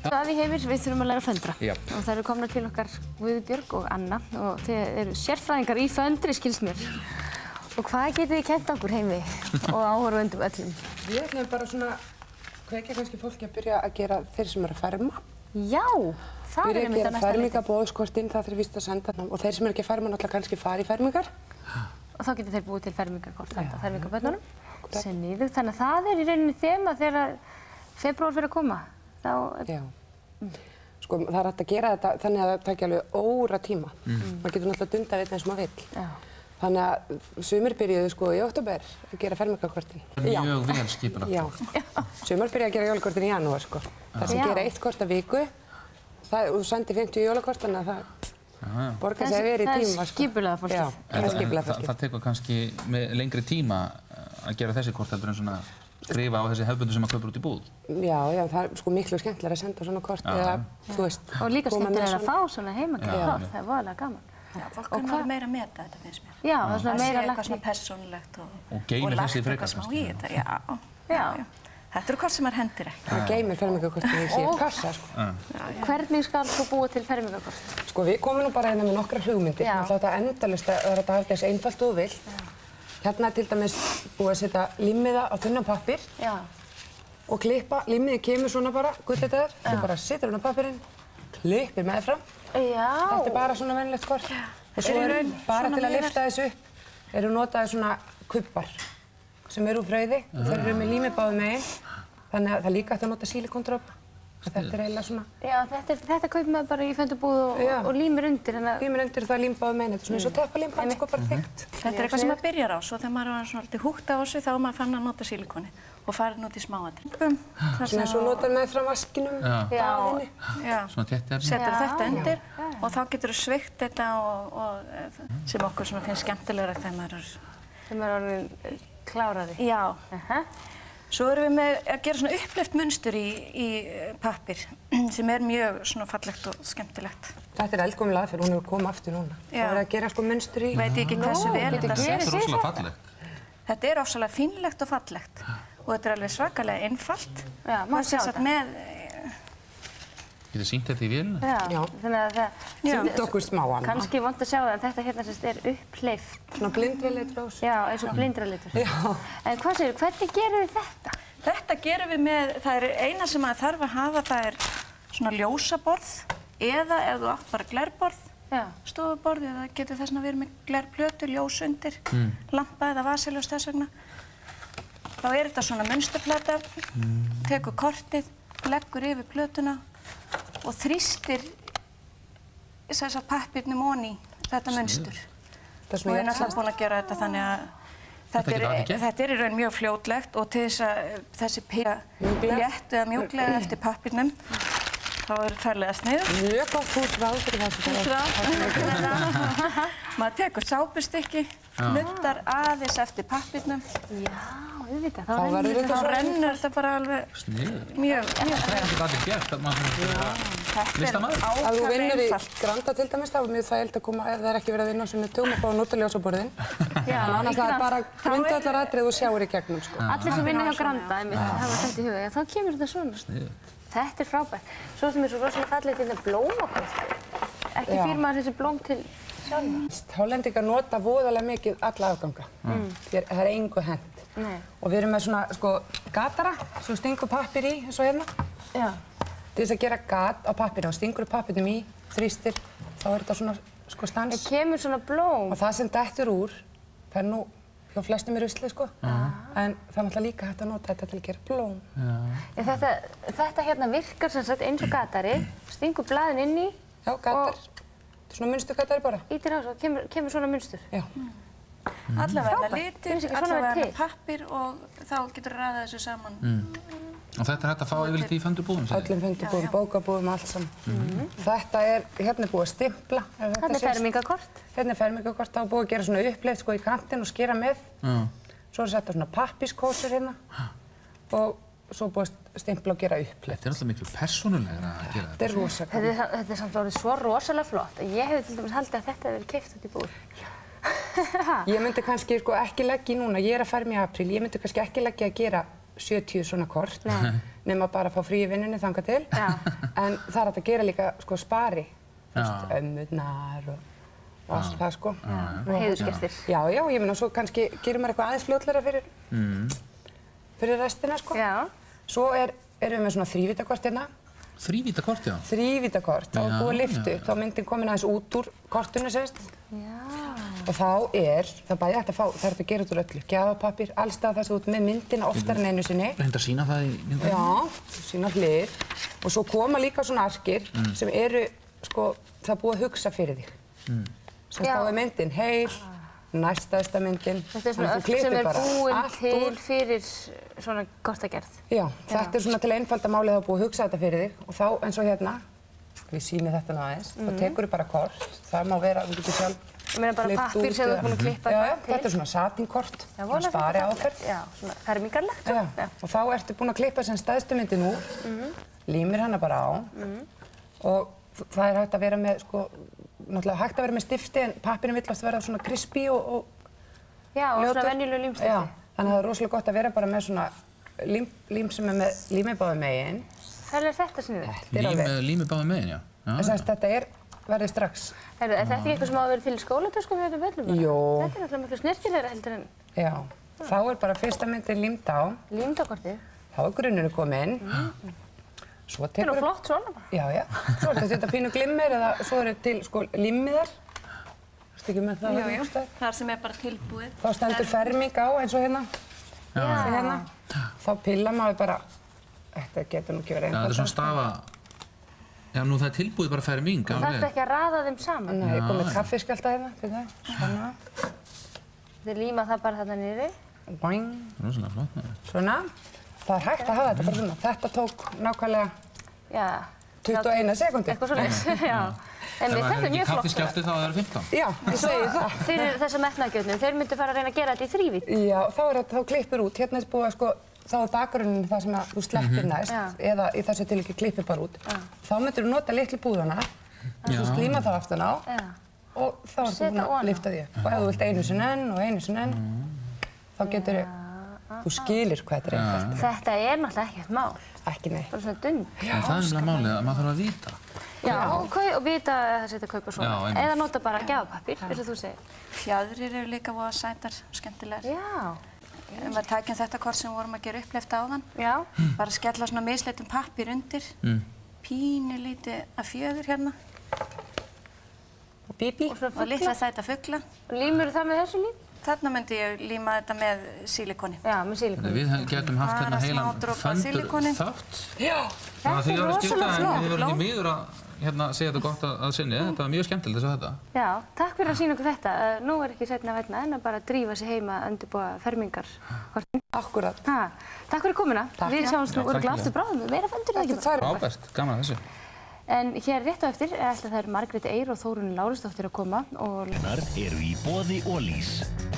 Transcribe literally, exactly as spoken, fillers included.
Davíð Heimir, við þurfum að læra að föndra. Já. Og það eru komnar til okkar Guðbjörg og Anna og þið eru sérfræðingar í föndri, skilst mér. Og hvað getið þið kennt okkur Heimi og áhorfendum öllum? Við ætlum bara svona hvetja kannski fólki að byrja að gera þeir sem eru að ferma. Já, það er einmitt að næsta leita. Byrja að gera fermingarbóðskortinn, það þarf víst að senda hann. Og þeir sem eru ekki að ferma náttúrulega kannski fara í fermingar. Og þá getur þeir búið til fermingarkort handa fermingarbörnunum. Sem niður, þannig að það er í rauninni þema þegar febrúar fyrir að koma. Þá... Já. Sko, það er hægt að gera þetta þannig að það taki alveg óra tíma. Mm. Maður getur náttúrulega dundað við þetta eins og maður vill. Já. Þannig að sumir byrjuðu sko í október að gera fermingarkortin. Mjög vel skipulagt. Já. Sumir byrjuðu að gera jólakortin í janúar sko. Það sem gera eitt kort að viku, það, og þú sendir fimmtíu jólakort, þannig að það borgar sig að vera í tíma. Það er skipulega fólkið. Já, það er skipulega fólkið. Það tekur kannski með lengri tíma að gera þessi kort heldur en svona skrifa á þessi hefðbundu sem maður kaupir út í búð. Já, já, það er sko miklu skemmtilega að senda svona kort eða, þú veist. Og líka skemmtilega að fá svona heimakort, það er voðalega gaman. Já, fólk kann alveg meira að meta þetta, finnst mér. Já, það er svona meira lagt í. Það sé eitthvað svona persónulegt og... Og geymir þessi frekar kannski. Já, já. Þetta eru kort sem maður hendir ekki. Það geymir fermingarkortin í sér kassa, sko. Hvernig skal þú búa til fermingarkort? Sko, við komum nú bara hérna með nokkra hugmyndir. Það er endalaust að það er að hafa þess einfalt og vill. Hérna er til dæmis búið að setja limmiða á þunnan pappír og klippa. Limmiði kemur svona bara, gullitaður. Þú bara setur hann á pappírinn, klippir meðfram. Þetta er bara svona venjulegt kort. Og svo er bara til að lyfta þessu upp, eru notaði svona kubbar sem eru úr frauði. Þeir eru með lími báðum megin. Þannig að það er líka hægt að nota sílikondropa. Þetta er eiginlega svona... Já, þetta, þetta kaupir maður bara í föndubúð og, og, og límir undir. Límir undir og það er límbáðu megin. Þetta er svona eins og teppalímband, sko, bara þykkt. Þetta er eitthvað sem maður byrjar á, svo þegar maður er svona alltaf húgt á þessu, þá er maður fann að nota sílikoni og farin út í smáatriðum. Svona svo notar meðfram vaskinum, baðinu. Svona téttar. Setur þetta undir og þá getur þú sveikt þetta og, og sem okkur svona finnst skemmtilegra þegar maður er... Þegar maður er orðin kláraði. Já. Svo erum við með að gera svona uppleift munstur í, í pappír sem er mjög svona fallegt og skemmtilegt. Þetta er eldgömul aðferð, hún hefur komið aftur núna. Það er að gera sko munstur í... Veit ég ekki hversu vel þetta sé. Þetta er rosalega fallegt. Þetta er ofsalega fínlegt og fallegt og þetta er alveg svakalega einfalt. Já, maður sjá þetta. Með... Getur sýnt þetta í vélina? Já, þannig að það... Sýnt okkur smá annað. Kannski vont að sjá það, en þetta hérna sérst er upphleyft. Svona blindralitur á þessu. Já, eins og blindralitur. Já. En hvað segir, hvernig gerum við þetta? Þetta gerum við með, það er eina sem maður þarf að hafa, það er svona ljósaborð eða ef þú átt bara glerborð, stofuborð, eða getur þess að vera með glerplötu, ljós undir, mm. lampa eða vasaljós þess vegna. Þá er þetta svona munsturplata, mm. tekur kortið, leggur yfir plötuna og þrýstir þess að pappírnum onni þetta munstur. Og ég er náttúrulega búin að gera þetta þannig að þetta er, þetta er í raun mjög fljótlegt og til þess að þessi píla létt eða mjúklega eftir pappírnum þá er ferlega sniður. Mjög gott húsráð fyrir þessu. Maður tekur sápustykki, nuttar aðeins eftir pappírnum. Já, auðvitað. Þá rennur þetta bara alveg mjög. Það er ekki allir gert að maður listamaður. Þetta er ákaflega einfalt. Ef þú vinnur í Granda til dæmis, þá er mjög þægilt að koma, ef það er ekki verið að vinna sem er tugum að fá að nota ljósaborðin. Annars það er bara grundvallaratriði og sjáir í gegnum. Allir sem vinna hjá Granda, hafa þetta í huga, þá kemur þetta svona. Þetta er frábært. Svo sem er svo rosalega fallegt þetta blómakort. Ekki fyrir maður þessi blóm til sjálf. Hollendingar nota voðalega mikið alla afganga. Það er engu hent. Og við erum með svona, sko, gatara, svo stingur pappír í, eins og hérna. Já. Til þess að gera gat á pappírinn og stingur pappírnum í, þrýstir, þá er þetta svona, sko, stans. Það kemur svona blóm. Og það sem dettur úr, það er nú hjá flestum í ruslið, sko. En það er náttúrulega líka hægt að nota þetta til að gera blóm. Þetta, þetta hérna virkar sem sagt eins og gatari, stingur blaðin inn í. Já, gatar. Þetta er svona munsturgatari bara. Ítir á svo, kemur, kemur svona munstur. Já. Allavega litir, allavega pappír og þá getur raðað þessu saman. Og þetta er hægt að fá yfirleitt í föndubúðum? Öllum föndubúðum, bókabúðum, allt saman. Þetta er, hérna er búið að stimpla. Þetta er fermingarkort. Hérna er fermingarkort, þá er búið að gera svona uppleift sko í kantinn og skera með. Svo er setta svona pappírskósur hérna og svo búið að stimpla og gera uppleift. Þetta er alltaf miklu persónulegra að gera þetta. Þetta er rosalega. Þetta, þetta er samt orðið svo rosalega flott. Ég hef til dæmis haldið að þetta hefur verið keypt út í búð. Ég myndi kannski sko ekki leggja í núna, ég er að ferma í apríl, ég myndi kannski ekki leggja að gera sjötíu svona kort, nema bara að fá frí í vinnunni þangað til. En það er hægt að gera líka sko spari, ömmurnar og, og allt það sko. Heiðursgestir. Já, já, ég meina svo kannski gerir maður eitthvað aðeins fljótlegra fyrir, mm. fyrir restina sko. Já. Svo er, erum við með svona þrívítakort hérna. Þrívítakort, já? Þrívítakort, þá er búið að lyftu, þá er myndin komin aðeins út úr kortinu sérst. Já. Og þá er, það bæði hægt að fá, það er hægt að gera út úr öllu, gjafapappír, alls staðar þess að út með myndina oftar en einu sinni. Reynda að sína það í myndinni? Já, sína hlið. Og svo koma líka svona arkir mm. sem eru, sko, það er búið að hugsa fyrir þig. Mm. Sem þá er myndin heil, næstæðsta myndin. Þetta er svona öll sem er búin til fyrir svona kortagerð. Já, þetta er svona til einfalda málið að það er búið að hugsa þetta fyrir þig og þá eins og hérna, við sýnum þetta nú aðeins, mm. þá tekur þú bara kort, það má vera, þú getur sjálf Ég meina bara pappír sem þú ert búin að klippa til. Já, þetta er svona satínkort, svona spari áferð. Já, svona fermingarlegt. Já, og þá ertu búin að klippa sem stæðstu myndin úr, límir hana bara á og það er hægt að vera með, sko, náttúrulega hægt að vera með stifti en pappírinn vill oft vera svona crispy og ljótur. Já, og svona venjulegu límstifti. Já, þannig að það er rosalega gott að vera bara með svona lím sem er með lími báðum megin. Hvað er þetta sniðugt? Lími báðum megin, já. Þetta er verið strax. Er þetta ekki eitthvað sem á að vera til í skólatöskum við þetta völlum? Jó. Þetta er náttúrulega miklu snirtilegra heldur en... Já. Þá er bara fyrsta myndin límd á. Límd á kortið? Þá er grunnurinn kominn. Svo tekur... Þetta er flott svona bara. Já, já. Svo er þetta þetta pínu glimmir eða svo eru til sko límiðar. Þú veist ekki með það? Jú, jú. Þar sem er bara tilbúið. Þá stendur ferming á eins og hérna. Já. Hérna. Þá pillar maður bara... Þetta getur nú ekki verið einfalt. Já, þetta er svona stafa... Já, nú það er tilbúið bara ferming. Þú þarft ekki að raða þeim saman. Nei, ég kom með kaffiskjálta hérna, fyrir það. Svona. Þið líma það bara þarna niðri. Boing. Rosalega flott með það. Svona. Það er hægt að hafa þetta bara svona. Þetta tók nákvæmlega tuttugu og eina sekúndur. Eitthvað svoleiðis, já. En þetta er mjög flott. Kaffiskjálti þá er það fimmtán. Já, ég segi það. Fyrir þessa metnaðargjörnum, þeir myndu fara að reyna að gera þetta í þrívít. Já, þá er þetta, þá klippir út. Hérna er búið að sko, þá er bakgrunninn það sem að þú sleppir næst, eða í þessu tilviki klippir bara út. Þá myndir þú nota litlu búðana, þú slíma það aftan á og þá er þú búin að lyfta því upp. Og ef þú vilt einu sinni enn og einu sinni enn, þá getur þú skilir hvað þetta er einfalt. Þetta er náttúrulega ekkert mál. Ekki nei. Bara svona dund. En það er nefnilega málið að maður þarf að vita. Já, og vita að það setja að kaupa svona. Eða nota bara gjafapappír, eins og þú segir. Fjaðrir eru líka voða sætar, skemmtilegar. Já. Við tækjum þetta kort sem við vorum að gera upphleyft áðan. Já. Bara skella svona misleitum pappír undir. Mm. Pínu lítið af fjöður hérna. Og bíbí. Og litla sæta fugla. Og límur það með þessu lím? Þarna myndi ég líma þetta með sílikoni. Já, með sílikoni. Við getum haft hérna heilan föndur þátt. Já. Þetta er rosalega flott. Við verðum ekki miður að hérna, segja þetta gott að sinni. Þetta var mjög skemmtilegt þess að þetta. Já, takk fyrir að sína okkur þetta. Nú er ekki seinna vegna en að bara drífa sig heima að undirbúa fermingar. Akkurat. Ha, takk fyrir komuna. Takk. Við sjáumst nú örugglega aftur bráðum. Meira föndur það ekki bara. Frábært, gaman að þessu. En hér rétt á eftir ætla þær Margrét Eir og Þórunn Lárusdóttir að koma og... Eru í boði Ólís.